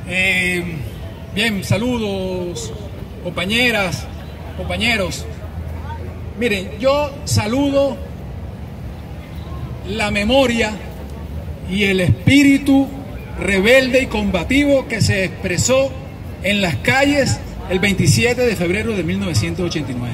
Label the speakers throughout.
Speaker 1: Bien, saludos, compañeras, compañeros. Miren, yo saludo la memoria y el espíritu rebelde y combativo que se expresó en las calles el 27 de febrero de 1989.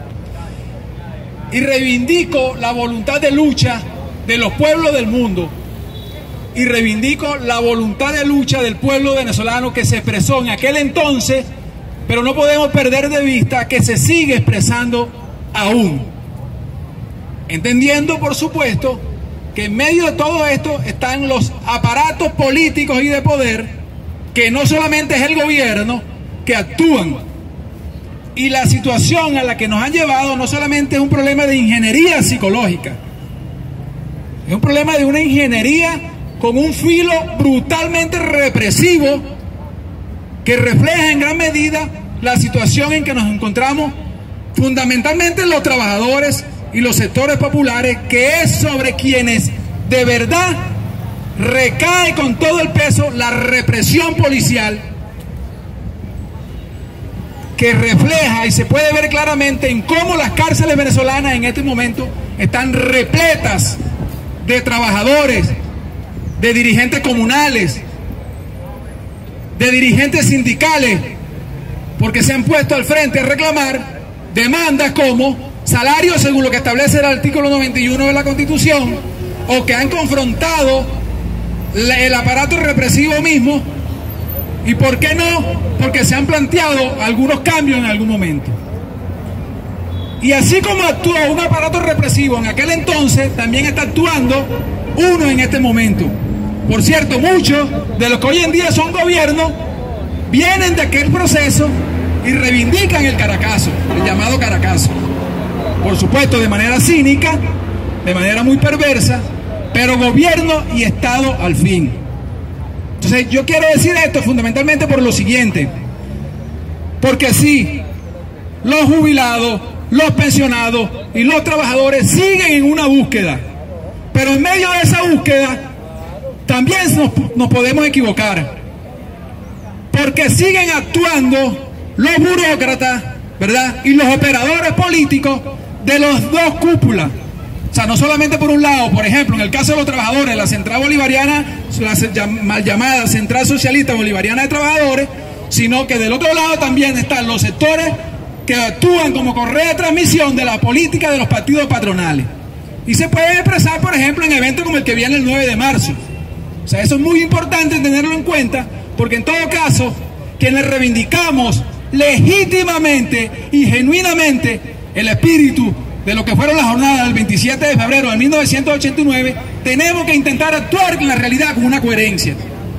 Speaker 1: Y reivindico la voluntad de lucha de los pueblos del mundo. Y reivindico la voluntad de lucha del pueblo venezolano que se expresó en aquel entonces, pero no podemos perder de vista que se sigue expresando aún. Entendiendo, por supuesto, que en medio de todo esto están los aparatos políticos y de poder, que no solamente es el gobierno, que actúan. Y la situación a la que nos han llevado no solamente es un problema de ingeniería psicológica, es un problema de una ingeniería con un filo brutalmente represivo que refleja en gran medida la situación en que nos encontramos fundamentalmente los trabajadores y los sectores populares, que es sobre quienes de verdad recae con todo el peso la represión policial, que refleja y se puede ver claramente en cómo las cárceles venezolanas en este momento están repletas de trabajadores, de dirigentes comunales, de dirigentes sindicales, porque se han puesto al frente a reclamar demandas como salarios según lo que establece el artículo 91 de la Constitución, o que han confrontado el aparato represivo mismo. ¿Y por qué no? Porque se han planteado algunos cambios en algún momento. Y así como actuó un aparato represivo en aquel entonces, también está actuando uno en este momento. Por cierto, muchos de los que hoy en día son gobierno vienen de aquel proceso y reivindican el Caracazo, el llamado Caracazo. Por supuesto, de manera cínica, de manera muy perversa, pero gobierno y Estado al fin. Entonces, yo quiero decir esto fundamentalmente por lo siguiente, porque sí, los jubilados, los pensionados y los trabajadores siguen en una búsqueda, pero en medio de esa búsqueda también nos podemos equivocar, porque siguen actuando los burócratas, ¿verdad?, y los operadores políticos de los dos cúpulas. O sea, no solamente por un lado, por ejemplo, en el caso de los trabajadores, la Central Bolivariana, la mal llamada Central Socialista Bolivariana de Trabajadores, sino que del otro lado también están los sectores que actúan como correa de transmisión de la política de los partidos patronales. Y se puede expresar, por ejemplo, en eventos como el que viene el 9 de marzo. O sea, eso es muy importante tenerlo en cuenta, porque en todo caso, quienes reivindicamos legítimamente y genuinamente el espíritu de lo que fueron las jornadas del 27 de febrero de 1989, tenemos que intentar actuar en la realidad con una coherencia,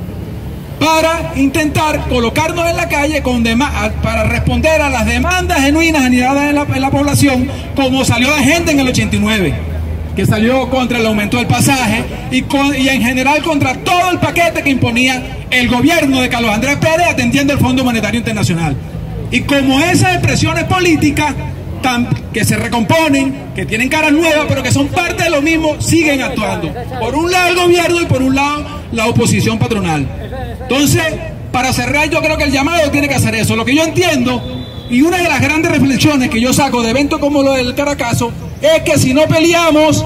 Speaker 1: para intentar colocarnos en la calle para responder a las demandas genuinas anidadas en la población, como salió la gente en el 89, que salió contra el aumento del pasaje y en general contra todo el paquete que imponía el gobierno de Carlos Andrés Pérez atendiendo el Fondo Monetario Internacional. Y como esas expresiones políticas que se recomponen, que tienen caras nuevas, pero que son parte de lo mismo, siguen actuando. Por un lado el gobierno y por un lado la oposición patronal. Entonces, para cerrar, yo creo que el llamado tiene que hacer eso. Lo que yo entiendo, y una de las grandes reflexiones que yo saco de eventos como lo del Caracazo, es que si no peleamos,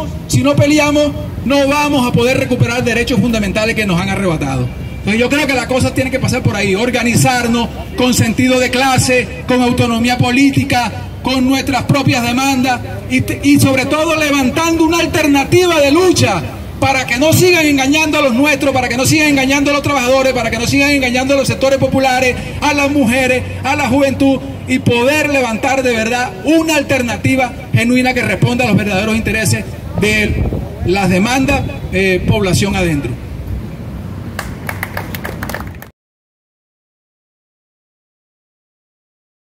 Speaker 1: no vamos a poder recuperar derechos fundamentales que nos han arrebatado. Entonces yo creo que la cosa tiene que pasar por ahí, organizarnos con sentido de clase, con autonomía política, con nuestras propias demandas y sobre todo levantando una alternativa de lucha para que no sigan engañando a los nuestros, para que no sigan engañando a los trabajadores, para que no sigan engañando a los sectores populares, a las mujeres, a la juventud, y poder levantar de verdad una alternativa genuina que responda a los verdaderos intereses de las demandas población adentro.